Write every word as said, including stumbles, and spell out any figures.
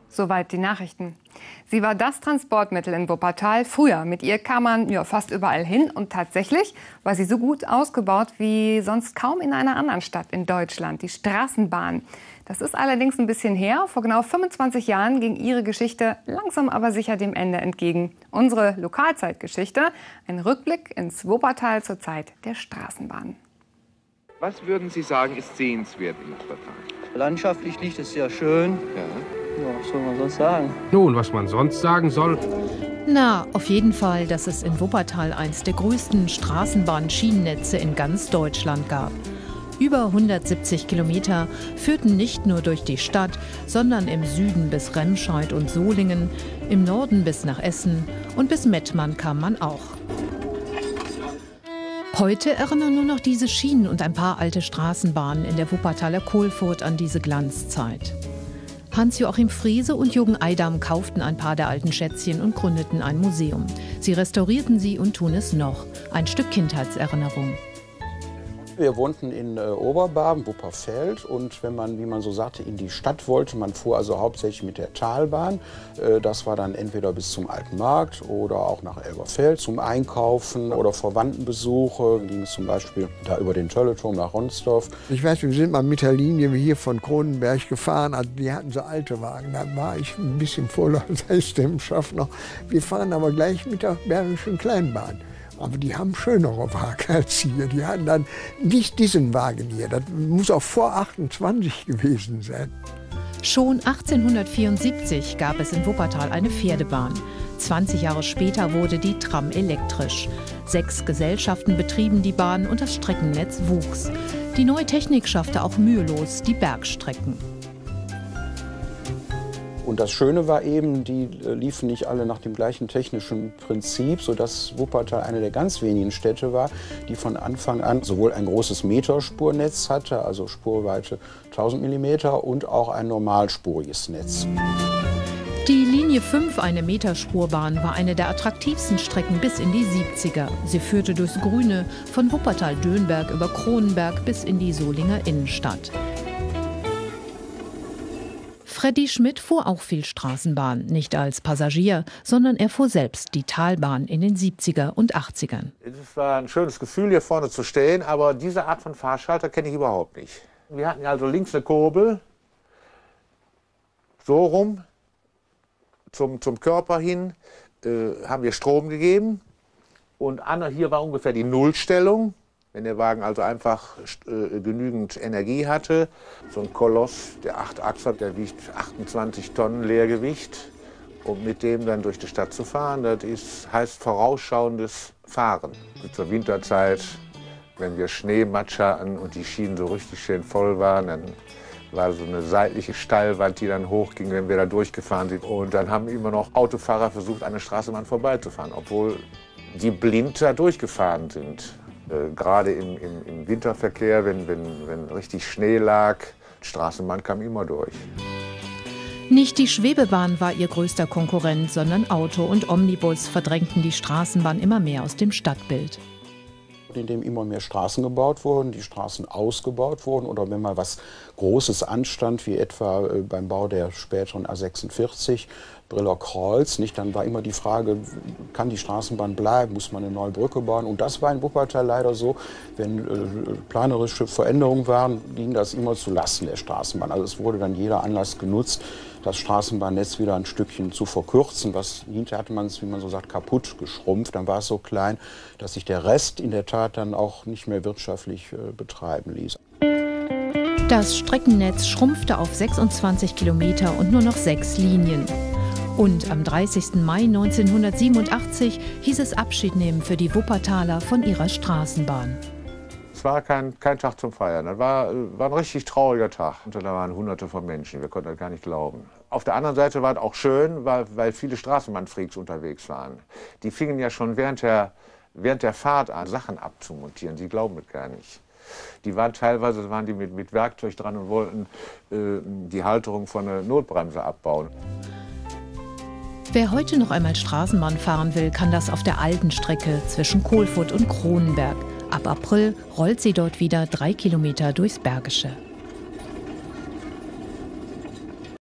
Soweit die Nachrichten. Sie war das Transportmittel in Wuppertal früher. Mit ihr kam man ja, fast überall hin. Und tatsächlich war sie so gut ausgebaut wie sonst kaum in einer anderen Stadt in Deutschland, die Straßenbahn. Das ist allerdings ein bisschen her. Vor genau fünfundzwanzig Jahren ging ihre Geschichte langsam aber sicher dem Ende entgegen. Unsere Lokalzeitgeschichte, ein Rückblick ins Wuppertal zur Zeit der Straßenbahn. Was würden Sie sagen, ist sehenswert in Wuppertal? Landschaftlich liegt es sehr schön. Ja. Ja, was soll man sonst sagen? Nun, was man sonst sagen soll? Na, auf jeden Fall, dass es in Wuppertal eins der größten Straßenbahn-Schienennetze in ganz Deutschland gab. Über hundertsiebzig Kilometer führten nicht nur durch die Stadt, sondern im Süden bis Remscheid und Solingen, im Norden bis nach Essen und bis Mettmann kam man auch. Heute erinnern nur noch diese Schienen und ein paar alte Straßenbahnen in der Wuppertaler Kohlfurt an diese Glanzzeit. Hans-Joachim Frese und Jürgen Eidam kauften ein paar der alten Schätzchen und gründeten ein Museum. Sie restaurierten sie und tun es noch. Ein Stück Kindheitserinnerung. Wir wohnten in äh, Oberbarben, Wupperfeld, und wenn man, wie man so sagte, in die Stadt wollte, man fuhr also hauptsächlich mit der Talbahn. Äh, das war dann entweder bis zum Alten Markt oder auch nach Elberfeld zum Einkaufen oder Verwandtenbesuche. Ging es zum Beispiel da über den Tölleturm nach Ronsdorf. Ich weiß, wir sind mal mit der Linie hier von Kronenberg gefahren. Also die hatten so alte Wagen. Da war ich ein bisschen vorläufer als dem Schaffner. Wir fahren aber gleich mit der Bergischen Kleinbahn. Aber die haben schönere Wagen als hier. Die hatten dann nicht diesen Wagen hier. Das muss auch vor achtundzwanzig gewesen sein. Schon achtzehnhundertvierundsiebzig gab es in Wuppertal eine Pferdebahn. zwanzig Jahre später wurde die Tram elektrisch. Sechs Gesellschaften betrieben die Bahn und das Streckennetz wuchs. Die neue Technik schaffte auch mühelos die Bergstrecken. Und das Schöne war eben, die liefen nicht alle nach dem gleichen technischen Prinzip, sodass Wuppertal eine der ganz wenigen Städte war, die von Anfang an sowohl ein großes Meterspurnetz hatte, also Spurweite tausend Millimeter, und auch ein normalspuriges Netz. Die Linie fünf, eine Meterspurbahn, war eine der attraktivsten Strecken bis in die siebziger. Sie führte durchs Grüne, von Wuppertal-Dönberg über Kronenberg bis in die Solinger Innenstadt. Freddy Schmidt fuhr auch viel Straßenbahn, nicht als Passagier, sondern er fuhr selbst die Talbahn in den siebziger und achtzigern. Es war ein schönes Gefühl, hier vorne zu stehen, aber diese Art von Fahrschalter kenne ich überhaupt nicht. Wir hatten also links eine Kurbel, so rum, zum, zum Körper hin, äh, haben wir Strom gegeben, und an, hier war ungefähr die Nullstellung. Wenn der Wagen also einfach äh, genügend Energie hatte. So ein Koloss, der Achtachser, der wiegt achtundzwanzig Tonnen Leergewicht. Und mit dem dann durch die Stadt zu fahren, das ist, heißt vorausschauendes Fahren. Zur Winterzeit, wenn wir Schneematsch hatten und die Schienen so richtig schön voll waren, dann war so eine seitliche Steilwand, die dann hochging, wenn wir da durchgefahren sind. Und dann haben immer noch Autofahrer versucht, an der Straßenbahn vorbeizufahren, obwohl die blind da durchgefahren sind. Äh, gerade im, im, im Winterverkehr, wenn, wenn, wenn richtig Schnee lag, die Straßenbahn kam immer durch. Nicht die Schwebebahn war ihr größter Konkurrent, sondern Auto und Omnibus verdrängten die Straßenbahn immer mehr aus dem Stadtbild. In dem immer mehr Straßen gebaut wurden, die Straßen ausgebaut wurden, oder wenn mal was Großes anstand, wie etwa äh, beim Bau der späteren A sechsundvierzig, Briller-Kreuz, nicht, dann war immer die Frage, kann die Straßenbahn bleiben, muss man eine neue Brücke bauen? Und das war in Wuppertal leider so, wenn äh, planerische Veränderungen waren, ging das immer zu Lasten der Straßenbahn. Also es wurde dann jeder Anlass genutzt, das Straßenbahnnetz wieder ein Stückchen zu verkürzen. Was hinterher hatte man es, wie man so sagt, kaputt geschrumpft. Dann war es so klein, dass sich der Rest in der Tat dann auch nicht mehr wirtschaftlich äh, betreiben ließ. Das Streckennetz schrumpfte auf sechsundzwanzig Kilometer und nur noch sechs Linien. Und am dreißigsten Mai neunzehnhundertsiebenundachtzig hieß es Abschied nehmen für die Wuppertaler von ihrer Straßenbahn. Es war kein, kein Tag zum Feiern, das war, war ein richtig trauriger Tag. Und da waren Hunderte von Menschen, wir konnten das gar nicht glauben. Auf der anderen Seite war es auch schön, weil, weil viele Straßenbahnfreaks unterwegs waren. Die fingen ja schon während der, während der Fahrt an, Sachen abzumontieren, sie glauben es gar nicht. Die waren teilweise waren die mit, mit Werkzeug dran und wollten äh, die Halterung von einer Notbremse abbauen. Wer heute noch einmal Straßenbahn fahren will, kann das auf der alten Strecke zwischen Kohlfurt und Kronenberg. Ab April rollt sie dort wieder drei Kilometer durchs Bergische.